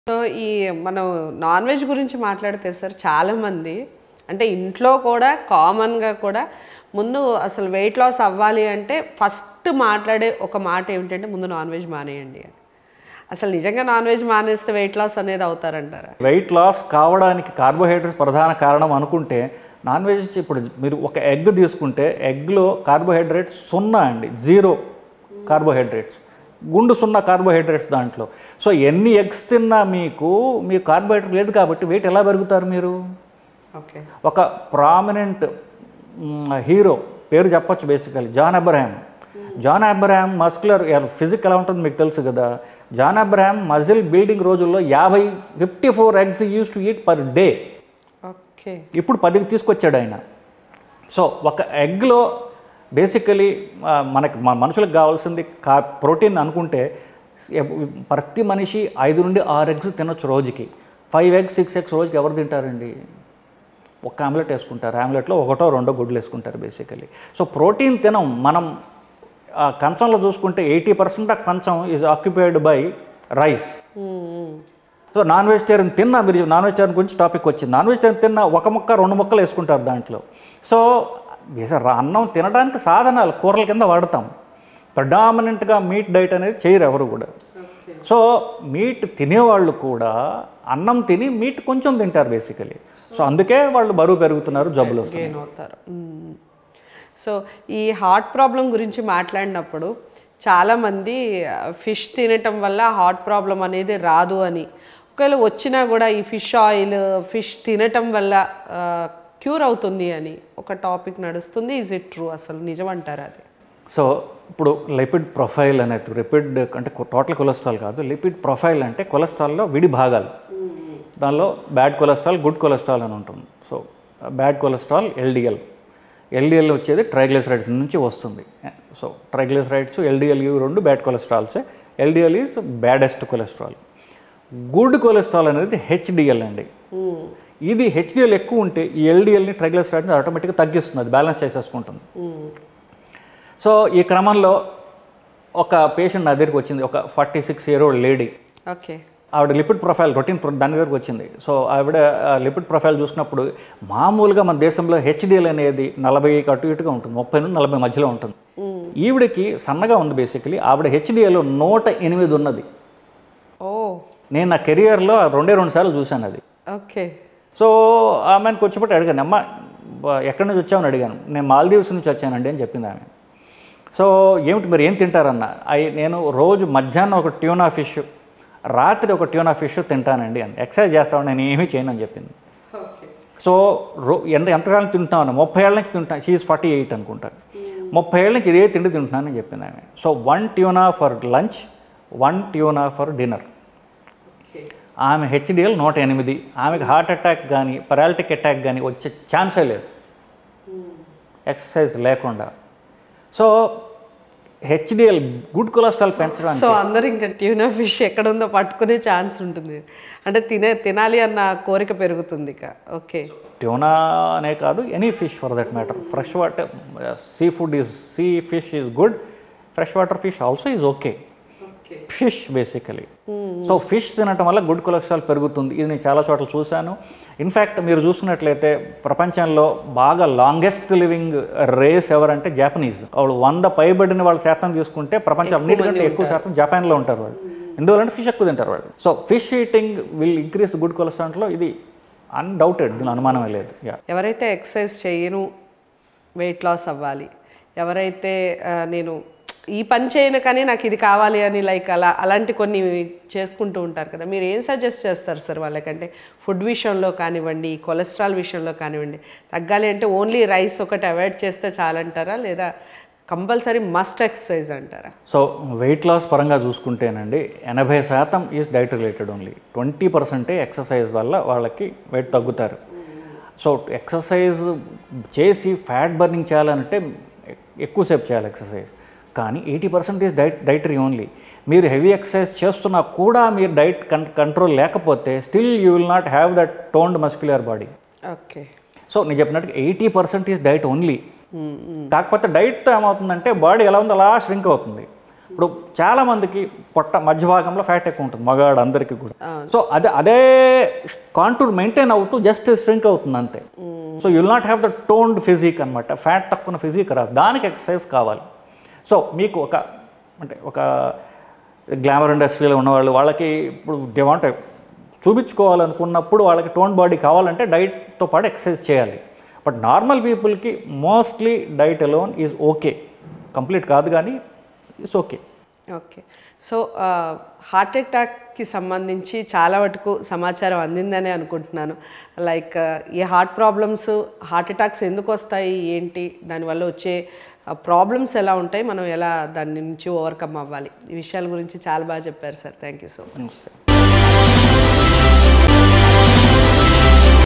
So ఈ మనం non veg గురించి మాట్లాడితే సార్ చాలామంది అంటే ఇంట్లో కూడా కామన్గా కూడా ముందు అసలు వెయిట్ లాస్ అవ్వాలి అంటే ఫస్ట్ మాట్లాడే ఒక మాట ఏమిటంటే ముందు నాన్ వెజ్ మానేయండి అని. అసలు నిజంగా నాన్ వెజ్ మానేస్తే వెయిట్ లాస్ అనేది అవుతారంటారా? వెయిట్ లాస్ కావడానికి కార్బోహైడ్రేట్స్ ప్రధాన కారణం అనుకుంటే నాన్ వెజ్ ఇప్పుడు మీరు ఒక ఎగ్ తీసుకుంటే ఎగ్లో కార్బోహైడ్రేట్స్ 0 అండి, 0 కార్బోహైడ్రేట్స్, గుండు 0 కార్బోహైడ్రేట్స్ దాంట్లో. సో ఎన్ని ఎగ్స్ తిన్నా మీకు కార్బోహైడ్రేట్ లేదు కాబట్టి వెయిట్ ఎలా పెరుగుతారు మీరు? ఓకే, ఒక ప్రామినెంట్ హీరో పేరు చెప్పొచ్చు basically, John Abraham muscular physique ఎలా ఉంటుందో మీకు తెలుసు కదా. జాన్ అబ్రహాం మజిల్ బిల్డింగ్ రోజుల్లో 54 eggs use to eat per day. Okay, ఇప్పుడు 10కి తీసుకొచ్చాడు ఆయన. సో ఒక ఎగ్లో బేసికలీ మనకి మనుషులకు కావాల్సింది ప్రోటీన్ అనుకుంటే ప్రతి మనిషి 5 నుండి 6 ఎగ్స్ తినొచ్చు రోజుకి. 5 ఎగ్స్ 6 ఎగ్స్ రోజుకి ఎవరు తింటారండి? ఒక ఆమ్లెట్ వేసుకుంటారు, ఆమ్లెట్లో 1 or 2 గుడ్లు వేసుకుంటారు బేసికలీ. సో ప్రోటీన్ తినం మనం. కంచంలో చూసుకుంటే 80% ఆఫ్ కంచం is occupied by rice. So non vegetarian తిన్నా, మీరు నాన్ వెజిటేరియన్ గురించి టాపిక్ వచ్చింది, నాన్ వెజిటేరియన్ తిన్నా 1 ముక్క 2 ముక్కలు వేసుకుంటారు దాంట్లో. సో అన్నం తినడానికి సాధనాలు కూరల కింద వాడతాం, ప్రడామినెంట్గా మీట్ డైట్ అనేది చేయరు ఎవరు కూడా. సో మీట్ తినేవాళ్ళు కూడా అన్నం తిని మీట్ కొంచెం తింటారు బేసికలీ. సో అందుకే వాళ్ళు బరువు పెరుగుతున్నారు, జబ్బులు వస్తారు. సో ఈ హార్ట్ ప్రాబ్లం గురించి మాట్లాడినప్పుడు చాలామంది ఫిష్ తినటం వల్ల హార్ట్ ప్రాబ్లం అనేది రాదు అని, ఒకవేళ వచ్చినా కూడా ఈ ఫిష్ తినటం వల్ల క్యూర్ అవుతుంది అని ఒక టాపిక్ నడుస్తుంది. Is it true? అసలు నిజమంటారా అది? సో ఇప్పుడు లిపిడ్ ప్రొఫైల్ అనేది, లిపిడ్ అంటే టోటల్ కొలెస్ట్రాల్ కాదు, లిపిడ్ ప్రొఫైల్ అంటే కొలెస్ట్రాల్లో విడి భాగాలు. దానిలో బ్యాడ్ కొలెస్ట్రాల్, గుడ్ కొలెస్ట్రాల్ అని ఉంటుంది. సో బ్యాడ్ కొలెస్ట్రాల్ ఎల్డిఎల్ వచ్చేది ట్రైగ్లిసరైడ్స్ నుంచి వస్తుంది. సో ట్రైగ్లిసరైడ్స్ ఎల్డిఎల్ ఇవి 2 బ్యాడ్ కొలెస్ట్రాల్సే. LDL is baddest cholesterol. Good cholesterol అనేది హెచ్డిఎల్ అండి. ఇది హెచ్డిఎల్ ఎక్కువ ఉంటే ఈ ఎల్డిఎల్ని ట్రైగ్లిసరైడ్ని ఆటోమేటిక్గా తగ్గిస్తుంది, అది బ్యాలెన్స్ చేసేసుకుంటుంది. సో ఈ క్రమంలో ఒక పేషెంట్ నా దగ్గరికి వచ్చింది, ఒక 46-year-old లేడీ. ఓకే, ఆవిడ లిపిడ్ ప్రొఫైల్ రొటీన్ దాని దగ్గరకు వచ్చింది. సో ఆవిడ లిపిడ్ ప్రొఫైల్ చూసినప్పుడు మామూలుగా మన దేశంలో హెచ్డిఎల్ అనేది 40 అటు ఇటుగా ఉంటుంది, 30 నుండి 40 మధ్యలో ఉంటుంది. ఈవిడకి సన్నగా ఉంది బేసికలీ. ఆవిడ హెచ్డిఎల్ 108 ఉన్నది. నేను నా కెరియర్లో 2 సార్లు చూశాను అది. ఓకే. సో ఆమెను కూర్చోబెట్టి అడిగాను, అమ్మ ఎక్కడి నుంచి వచ్చామని అడిగాను. నేను మాల్దీవ్స్ నుంచి వచ్చానండి అని చెప్పింది ఆమె. సో ఏమిటి మరి ఏం తింటారన్న? నేను రోజు మధ్యాహ్నం ఒక ట్యూనా ఫిష్, రాత్రి ఒక ట్యూనా ఫిష్ తింటానండి అని. ఎక్సర్సైజ్ చేస్తాను, నేను ఏమీ చేయను అని చెప్పింది. సో ఎంతకాలం తింటున్నాను? 30 ఏళ్ళ నుంచి తింటాను. షీఈ్ 48 అనుకుంటా. 30 ఏళ్ళ నుంచి ఇదే తిండి తింటున్నానని చెప్పింది ఆమె. So 1 tuna for lunch, 1 tuna for dinner. ఆమె హెచ్డిఎల్ 108. ఆమెకు హార్ట్ అటాక్ కానీ పెరాలిటిక్ అటాక్ కానీ వచ్చే ఛాన్సే లేదు ఎక్సర్సైజ్ లేకుండా. సో హెచ్డిఎల్ గుడ్ కొలెస్ట్రాల్ పెంచడానికి, సో అందరూ ఇంకా ట్యూనా ఫిష్ ఎక్కడుందో పట్టుకునే ఛాన్స్ ఉంటుంది, అంటే తినాలి అన్న కోరిక పెరుగుతుంది ఇక. ఓకే, ట్యూనా అనే కాదు, any fish for that matter. Fresh water sea fish is good, fresh water fish also is okay. Fish basically. So fish తినటం వల్ల గుడ్ కొలెస్ట్రాల్ పెరుగుతుంది. ఇది నేను చాలా చోట్ల చూశాను. ఇన్ఫ్యాక్ట్ మీరు చూసుకున్నట్లయితే ప్రపంచంలో బాగా లాంగెస్ట్ లివింగ్ రేస్ ఎవరంటే జాపనీస్. వాళ్ళు 100 పైబడిన వాళ్ళ శాతం తీసుకుంటే ప్రపంచం అన్నిటికంటే ఎక్కువ శాతం జపాన్లో ఉంటారు వాళ్ళు. ఎందువల్లంటే ఫిష్ ఎక్కువ తింటారు వాళ్ళు. So fish eating will increase good కొలెస్ట్రాల్లో, ఇది అన్డౌటెడ్, దీని అనుమానమే లేదు. ఎవరైతే ఎక్సర్సైజ్ చేయను వెయిట్ లాస్ అవ్వాలి, ఎవరైతే నేను ఈ పని చేయను కానీ నాకు ఇది కావాలి అని అలాంటి కొన్ని చేసుకుంటూ ఉంటారు కదా, మీరు ఏం సజెస్ట్ చేస్తారు సార్ వాళ్ళకంటే? ఫుడ్ విషయంలో కానివ్వండి, కొలెస్ట్రాల్ విషయంలో కానివ్వండి, తగ్గాలి అంటే ఓన్లీ రైస్ ఒకటి అవాయిడ్ చేస్తే చాలంటారా, లేదా కంపల్సరీ మస్ట్ ఎక్సర్సైజ్ అంటారా? సో వెయిట్ లాస్ పరంగా చూసుకుంటేనండి 80% is diet related only. 20% exercise వల్ల వాళ్ళకి వెయిట్ తగ్గుతారు. సో ఎక్సర్సైజ్ చేసి ఫ్యాట్ బర్నింగ్ చేయాలంటే ఎక్కువసేపు చేయాలి ఎక్సర్సైజ్. కానీ 80% ఈజ్ డైటరీ ఓన్లీ. మీరు హెవీ ఎక్సర్సైజ్ చేస్తున్నా కూడా మీరు డైట్ కంట్రోల్ లేకపోతే still you will not have that toned muscular body. Okay. So నేను చెప్పినట్టుగా 80% ఈజ్ డైట్ ఓన్లీ. కాకపోతే డైట్తో ఏమవుతుందంటే బాడీ ఎలా ఉందో అలా ష్రింక్ అవుతుంది. ఇప్పుడు చాలామందికి పొట్ట మధ్య భాగంలో ఫ్యాట్ ఎక్కువ ఉంటుంది మగాడు అందరికీ కూడా. సో అదే కాంటూర్ మెయింటైన్ అవుతూ జస్ట్ ష్రింక్ అవుతుంది అంతే. So you will not have the toned physique అనమాట. ఫ్యాట్ తక్కువ ఫిజిక్ రాదు, దానికి ఎక్సర్సైజ్ కావాలి. సో మీకు ఒక గ్లామర్ ఇండస్ట్రీలో ఉన్నవాళ్ళు వాళ్ళకి ఇప్పుడు దే వాంట్ చూపించుకోవాలనుకున్నప్పుడు వాళ్ళకి టోన్ బాడీ కావాలంటే డైట్తో పాటు ఎక్సర్సైజ్ చేయాలి. బట్ నార్మల్ పీపుల్కి mostly diet alone is okay. Complete కాదు కానీ it's okay. Okay. So heart అటాక్కి సంబంధించి చాలా వరకు సమాచారం అందిందని అనుకుంటున్నాను. లైక్ ఈ హార్ట్ ప్రాబ్లమ్స్, హార్ట్ అటాక్స్ ఎందుకు వస్తాయి, ఏంటి, దానివల్ల వచ్చే ప్రాబ్లమ్స్ ఎలా ఉంటాయి, మనం ఎలా దాని నుంచి ఓవర్కమ్ అవ్వాలి, ఈ విషయాల గురించి చాలా బాగా చెప్పారు sir. Thank you so much.